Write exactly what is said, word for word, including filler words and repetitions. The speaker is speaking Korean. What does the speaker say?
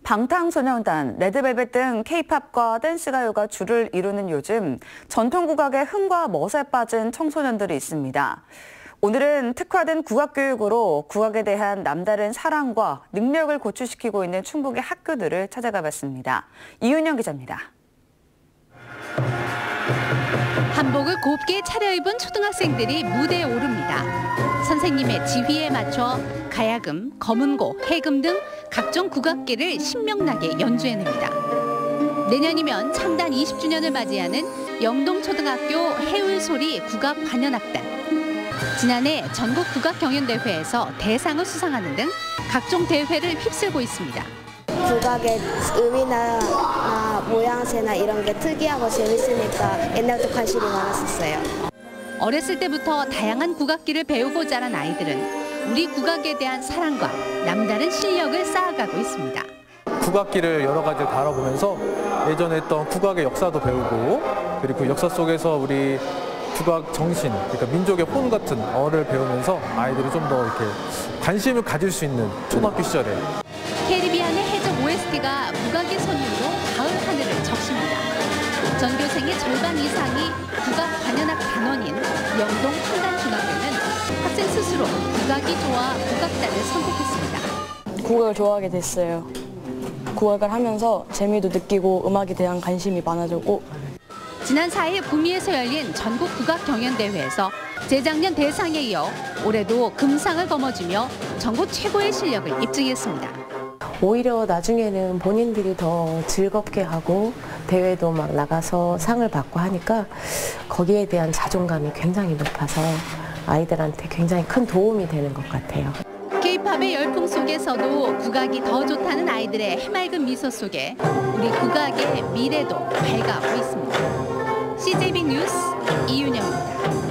방탄소년단, 레드벨벳 등 케이팝과 댄스 가요가 주를 이루는 요즘 전통 국악의 흥과 멋에 빠진 청소년들이 있습니다. 오늘은 특화된 국악교육으로 국악에 대한 남다른 사랑과 능력을 고취시키고 있는 충북의 학교들을 찾아가 봤습니다. 이윤영 기자입니다. 한복을 곱게 차려입은 초등학생들이 무대에 오릅니다. 선생님의 지휘에 맞춰 가야금, 거문고, 해금 등 각종 국악기를 신명나게 연주해냅니다. 내년이면 창단 이십 주년을 맞이하는 영동초등학교 해울소리 국악 관현악단. 지난해 전국 국악경연대회에서 대상을 수상하는 등 각종 대회를 휩쓸고 있습니다. 국악의 음이나 아, 모양새나 이런 게 특이하고 재밌으니까 옛날부터 관심이 많았었어요. 어렸을 때부터 다양한 국악기를 배우고 자란 아이들은 우리 국악에 대한 사랑과 남다른 실력을 쌓아가고 있습니다. 국악기를 여러 가지 다뤄보면서 예전에 했던 국악의 역사도 배우고, 그리고 그 역사 속에서 우리 국악 정신, 그러니까 민족의 혼 같은 어를 배우면서 아이들이 좀 더 이렇게 관심을 가질 수 있는 초등학교 시절에. 캐리비안의 해적 오에스티가 국악의 선율로 가을 하늘을 적십니다. 전교생의 절반 이상이 국악 관현악 단원인 영동 판단중학교는 학생 스스로 국악이 좋아 국악단을 선택했습니다. 국악을 좋아하게 됐어요. 국악을 하면서 재미도 느끼고 음악에 대한 관심이 많아졌고. 지난 사 일 구미에서 열린 전국 국악경연대회에서 재작년 대상에 이어 올해도 금상을 거머쥐며 전국 최고의 실력을 입증했습니다. 오히려 나중에는 본인들이 더 즐겁게 하고 대회도 막 나가서 상을 받고 하니까 거기에 대한 자존감이 굉장히 높아서 아이들한테 굉장히 큰 도움이 되는 것 같아요. 케이팝의 열풍 속에서도 국악이 더 좋다는 아이들의 해맑은 미소 속에 우리 국악의 미래도 밝아오고 있습니다. 씨제이비 뉴스 이윤영입니다.